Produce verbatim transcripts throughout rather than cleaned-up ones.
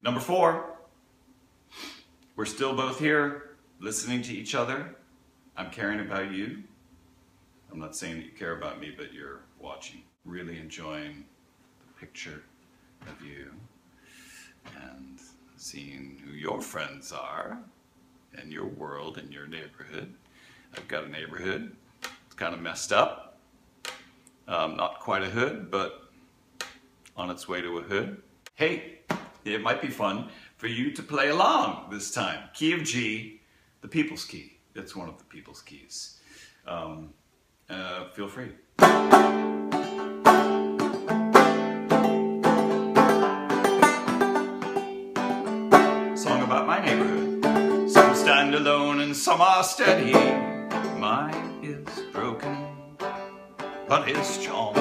Number four, we're still both here listening to each other. I'm caring about you. I'm not saying that you care about me, but you're watching, really enjoying the picture of you and seeing who your friends are and your world and your neighborhood. I've got a neighborhood. It's kind of messed up. Um, not quite a hood, but on its way to a hood. Hey, it might be fun for you to play along this time. Key of G, the people's key. It's one of the people's keys. Um, uh, feel free. Song about my neighborhood. Some stand alone and some are steady. Mine is broken, but it's strong.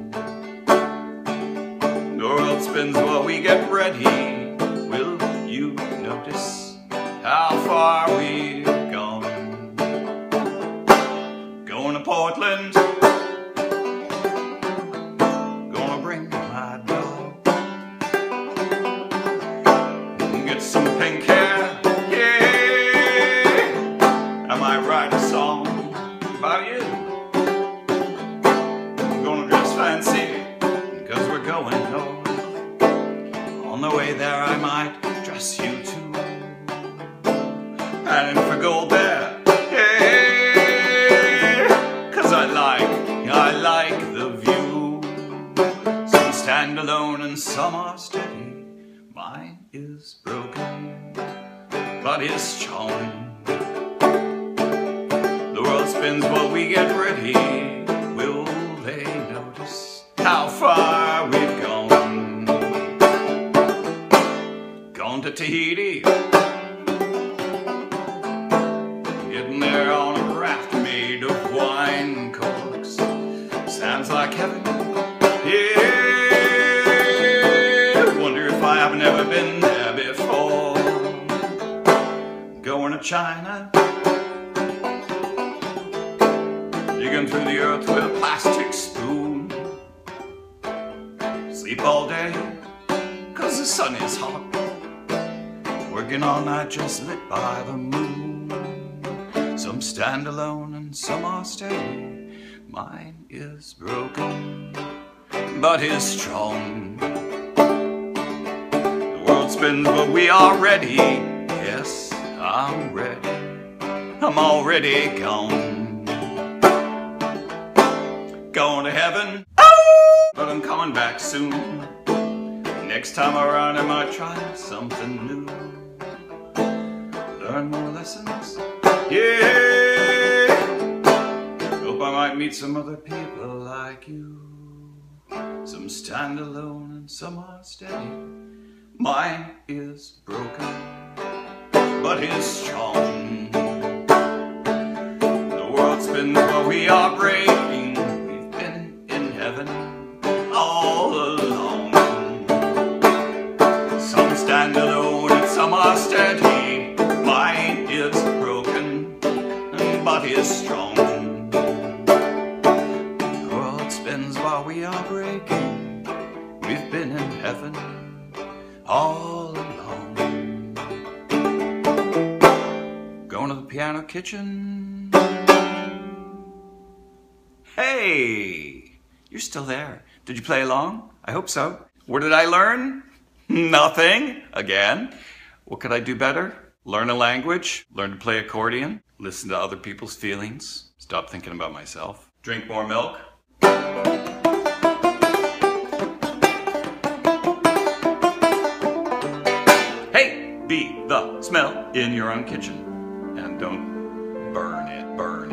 The world spins while we get ready. Will you notice how far we've gone? Going to Portland, gonna bring my dog, get some pink hair, yeah. I might write a song about you. I'm gonna dress fancy, cause we're going north. On the way there I might dress you too, panning for gold there, yeah. Cause I like, I like the view. Some stand alone and some are steady. Mine is broken, but it's strong. The world spins while we get ready. Will they notice how far we've gone? Gone to Tahiti, getting there on a raft made of wine corks. Sounds like heaven, yeah. Wonder if I haven't ever been there before. Going to China, digging through the earth with a plastic spoon. Sleep all day, cause the sun is hot. Working all night just lit by the moon. Some stand alone and some are steady. Mine is broken, but is strong. The world spins but we are ready. Yes, I'm ready. I'm already gone. Going to heaven, but I'm coming back soon. Next time around I might try something new. Learn more lessons, yeah. Hope I might meet some other people like you. Some stand alone and some are steady. Mine is broken, but is strong. The world spins while we are breaking. We've been in heaven all along. Some stand alone and some are steady. Mine is broken, but is strong. The world spins while we are breaking. We've been in heaven all along. Going to the piano kitchen. Hey, you're still there. Did you play along? I hope so. What did I learn? Nothing. Again. What could I do better? Learn a language, learn to play accordion, listen to other people's feelings, stop thinking about myself, drink more milk. Hey, be the smell in your own kitchen, and don't burn it, burn